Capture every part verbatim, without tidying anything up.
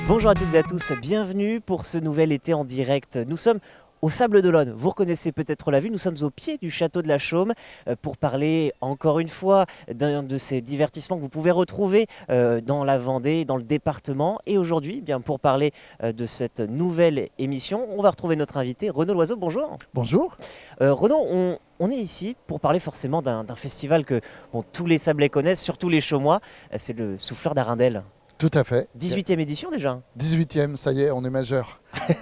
Bonjour à toutes et à tous, bienvenue pour ce nouvel été en direct. Nous sommes au Sable d'Olonne, vous reconnaissez peut-être la vue, nous sommes au pied du château de la Chaume euh, pour parler encore une fois d'un de ces divertissements que vous pouvez retrouver euh, dans la Vendée, dans le département. Et aujourd'hui, eh bien pour parler euh, de cette nouvelle émission, on va retrouver notre invité Renaud Loiseau, bonjour. Bonjour. Euh, Renaud, on, on est ici pour parler forcément d'un d'un festival que bon, tous les Sablés connaissent, surtout les Chaumois, euh, c'est le Souffleur d'Arundel. Tout à fait. dix-huitième édition déjà. dix-huitième, ça y est, on est majeur.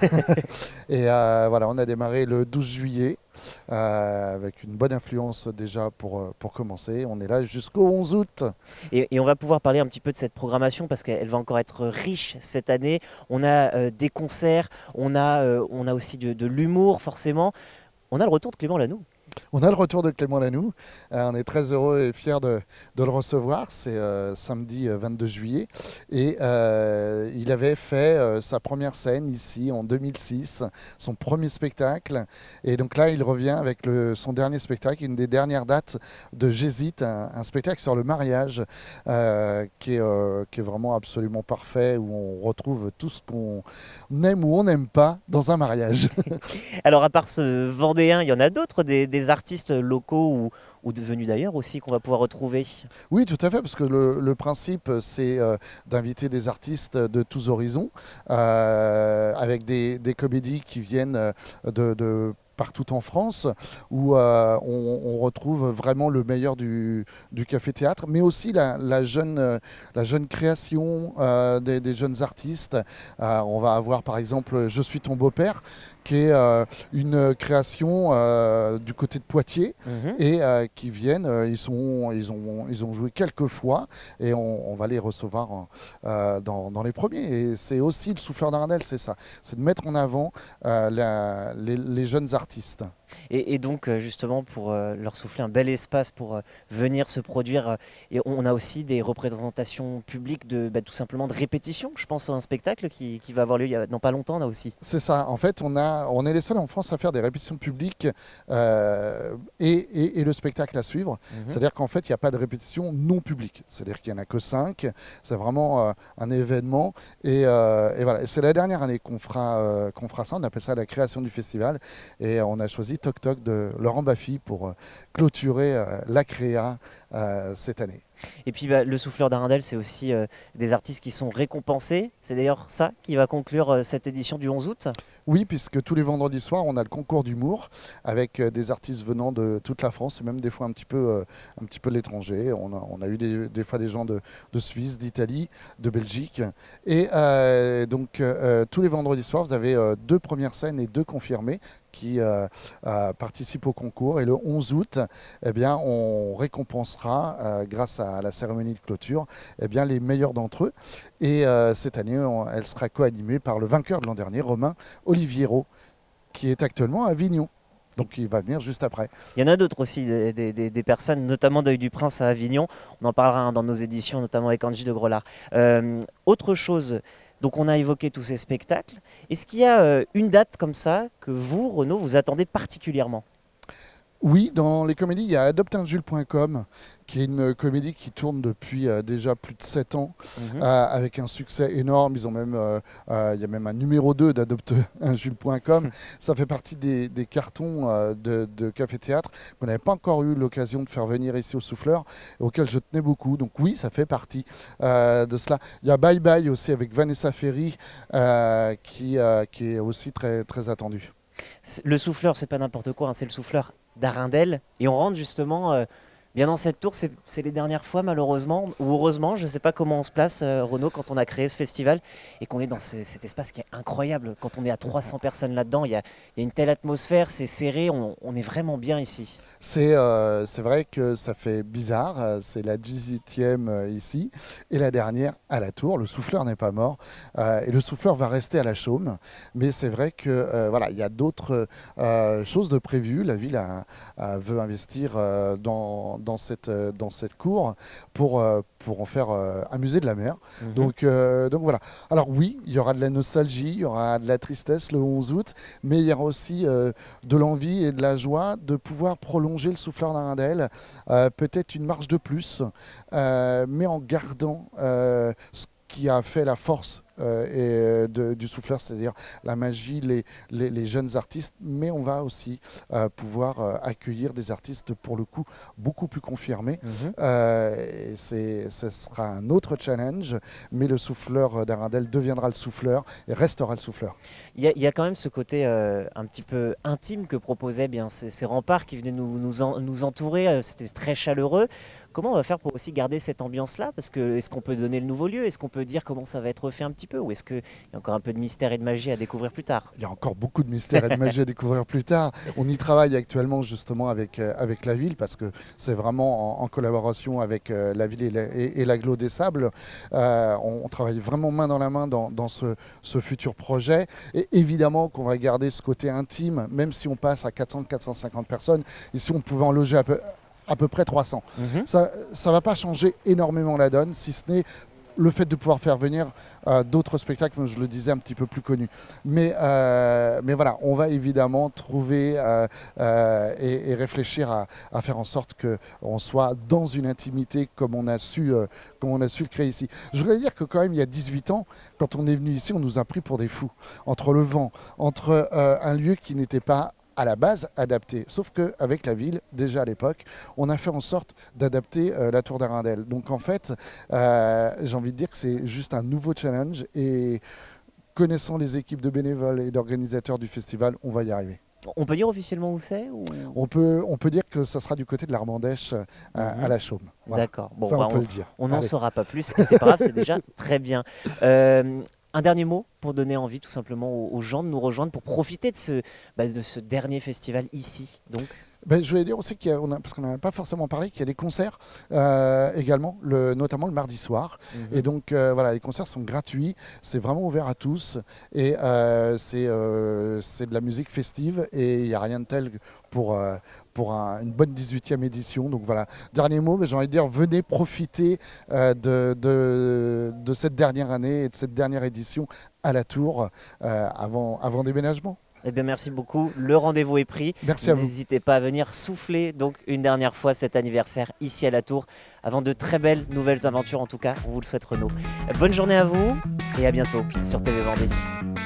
Et euh, voilà, on a démarré le douze juillet euh, avec une bonne influence déjà pour, euh, pour commencer. On est là jusqu'au onze août. Et, et on va pouvoir parler un petit peu de cette programmation parce qu'elle va encore être riche cette année. On a euh, des concerts, on a, euh, on a aussi de, de l'humour forcément. On a le retour de Clément Lanoux. On a le retour de Clément Lanoux. Euh, on est très heureux et fiers de, de le recevoir. C'est euh, samedi vingt-deux juillet. Et euh, il avait fait euh, sa première scène ici en deux mille six, son premier spectacle. Et donc là, il revient avec le, son dernier spectacle, une des dernières dates de J'hésite, un, un spectacle sur le mariage euh, qui, est, euh, qui est vraiment absolument parfait, où on retrouve tout ce qu'on aime ou on n'aime pas dans un mariage. Alors à part ce Vendéen, il y en a d'autres, des, des artistes locaux ou, ou devenus d'ailleurs aussi qu'on va pouvoir retrouver. Oui, tout à fait, parce que le, le principe, c'est euh, d'inviter des artistes de tous horizons, euh, avec des, des comédies qui viennent euh, de, de partout en France, où euh, on, on retrouve vraiment le meilleur du, du café-théâtre, mais aussi la, la, jeune, euh, la jeune création euh, des, des jeunes artistes. Euh, on va avoir par exemple Je suis ton beau-père, qui est euh, une création euh, du côté de Poitiers, Mhm. et euh, qui viennent, euh, ils, sont, ils, ont, ils ont joué quelques fois, et on, on va les recevoir euh, dans, dans les premiers. Et c'est aussi le Souffleur d'Arundel, c'est ça, c'est de mettre en avant euh, la, les, les jeunes artistes. Et, et donc euh, justement pour euh, leur souffler un bel espace pour euh, venir se produire. euh, et on a aussi des représentations publiques de bah, tout simplement de répétition. Je pense à un spectacle qui, qui va avoir lieu il y a, dans pas longtemps là aussi. C'est ça. En fait, on, a, on est les seuls en France à faire des répétitions publiques euh, et, et, et le spectacle à suivre. Mhm. C'est-à-dire qu'en fait, il n'y a pas de répétition non publique. C'est-à-dire qu'il n'y en a que cinq. C'est vraiment euh, un événement. Et, euh, et voilà. Et c'est la dernière année qu'on fera, euh, qu'on fera ça. On appelle ça la création du festival. Et on a choisi Toc Toc de Laurent Baffy pour euh, clôturer euh, la créa euh, cette année. Et puis bah, le Souffleur d'Arundel, c'est aussi euh, des artistes qui sont récompensés. C'est d'ailleurs ça qui va conclure euh, cette édition du onze août. Oui, puisque tous les vendredis soirs, on a le concours d'humour avec euh, des artistes venant de toute la France et même des fois un petit peu, euh, un petit peu de l'étranger. On a, on a eu des, des fois des gens de, de Suisse, d'Italie, de Belgique. Et euh, donc, euh, tous les vendredis soirs, vous avez euh, deux premières scènes et deux confirmés qui euh, euh, participent au concours. Et le onze août, eh bien, on récompensera, euh, grâce à la cérémonie de clôture, eh bien, les meilleurs d'entre eux. Et euh, cette année, on, elle sera co-animée par le vainqueur de l'an dernier, Romain Oliviero, qui est actuellement à Avignon. Donc il va venir juste après. Il y en a d'autres aussi, des, des- des- des personnes, notamment d'Œil du Prince à Avignon. On en parlera hein, dans nos éditions, notamment avec Angie de Grelard. Euh, autre chose, donc on a évoqué tous ces spectacles. Est-ce qu'il y a euh, une date comme ça que vous, Renaud, vous attendez particulièrement? Oui, dans les comédies, il y a adopte un jules point com, qui est une comédie qui tourne depuis euh, déjà plus de sept ans, Mhm. euh, avec un succès énorme. Ils ont même, euh, euh, il y a même un numéro deux d'adopte un jules point com. Ça fait partie des, des cartons euh, de, de café-théâtre qu'on n'avait pas encore eu l'occasion de faire venir ici au Souffleur, auquel je tenais beaucoup. Donc oui, ça fait partie euh, de cela. Il y a Bye Bye aussi avec Vanessa Ferry, euh, qui, euh, qui est aussi très, très attendu. C'est- Le Souffleur, c'est pas n'importe quoi, hein, c'est le Souffleur d'Arundel. Et on rentre justement euh, bien dans cette tour. C'est c'est les dernières fois, malheureusement, ou heureusement, je ne sais pas comment on se place, euh, Renaud, quand on a créé ce festival et qu'on est dans ce- cet espace qui est incroyable. Quand on est à trois cents personnes là-dedans, il y a, il y a une telle atmosphère, c'est serré, on, on est vraiment bien ici. C'est euh, c'est vrai que ça fait bizarre, euh, c'est la dix-huitième euh, ici, et la dernière à la tour. Le Souffleur n'est pas mort, euh, et le Souffleur va rester à la Chaume. Mais c'est vrai que euh, voilà, il y a d'autres euh, choses de prévues. La ville a- a- veut investir euh, dans, dans, cette, euh, dans cette cour pour, euh, pour en faire euh, un musée de la mer. Mhm. Donc, euh, donc voilà. Alors oui, il y aura de la nostalgie, il y aura de la tristesse le onze août, mais il y aura aussi euh, de l'envie et de la joie de pouvoir prolonger le Souffleur d'Arundel, euh, peut-être une marche de plus, euh, mais en gardant euh, ce qui a fait la force euh, et de, du souffleur, c'est-à-dire la magie, les, les, les jeunes artistes, mais on va aussi euh, pouvoir euh, accueillir des artistes pour le coup beaucoup plus confirmés. Mmh. Euh, et c'est, ce sera un autre challenge, mais le souffleur d'Arundel deviendra le souffleur et restera le souffleur. Il y a, il y a quand même ce côté euh, un petit peu intime que proposaient bien ces, ces remparts qui venaient nous, nous, en, nous entourer, c'était très chaleureux. Comment on va faire pour aussi garder cette ambiance-là? Parce que est-ce qu'on peut donner le nouveau lieu? Est-ce qu'on peut dire comment ça va être fait un petit peu? Ou est-ce qu'il y a encore un peu de mystère et de magie à découvrir plus tard? Il y a encore beaucoup de mystère et de magie à découvrir plus tard. On y travaille actuellement justement avec, euh, avec la ville parce que c'est vraiment en, en collaboration avec euh, la ville et l'Agglo des Sables. Euh, on, on travaille vraiment main dans la main dans, dans ce, ce futur projet. Et évidemment qu'on va garder ce côté intime, même si on passe à quatre cents à quatre cent cinquante personnes. Ici, on pouvait en loger à peu, à peu près trois cents. Mmh. Ça ne va pas changer énormément la donne, si ce n'est le fait de pouvoir faire venir euh, d'autres spectacles, comme je le disais, un petit peu plus connus. Mais, euh, mais voilà, on va évidemment trouver euh, euh, et, et réfléchir à, à faire en sorte qu'on soit dans une intimité comme on a su, euh, comme on a su le créer ici. Je voudrais dire que quand même, il y a dix-huit ans, quand on est venu ici, on nous a pris pour des fous. Entre le vent, entre euh, un lieu qui n'était pas à la base adapté. Sauf qu'avec la ville, déjà à l'époque, on a fait en sorte d'adapter euh, la Tour d'Arundel. Donc en fait, euh, j'ai envie de dire que c'est juste un nouveau challenge et connaissant les équipes de bénévoles et d'organisateurs du festival, on va y arriver. On peut dire officiellement où c'est ou... on, peut, on peut dire que ça sera du côté de l'Armandèche euh, mmh. à la Chaume. Voilà. D'accord. Bon, ça, bah, on, on peut le dire. On n'en saura pas plus, c'est pas grave, c'est déjà très bien. Euh, Un dernier mot pour donner envie tout simplement aux gens de nous rejoindre pour profiter de ce, bah, de ce dernier festival ici. Donc. Ben, je voulais dire aussi qu'il y a, on a, parce qu'on n'en a pas forcément parlé, qu'il y a des concerts euh, également, le, notamment le mardi soir. Mmh. Et donc euh, voilà, les concerts sont gratuits, c'est vraiment ouvert à tous et euh, c'est euh, de la musique festive et il n'y a rien de tel pour, euh, pour un, une bonne dix-huitième édition. Donc voilà, dernier mot, mais j'ai envie de dire, venez profiter euh, de, de, de cette dernière année et de cette dernière édition à la Tour euh, avant, avant déménagement. Eh bien, merci beaucoup. Le rendez-vous est pris. Merci à vous. N'hésitez pas à venir souffler donc une dernière fois cet anniversaire ici à la Tour avant de très belles nouvelles aventures. En tout cas, on vous le souhaite, Renaud. Bonne journée à vous et à bientôt sur T V Vendée.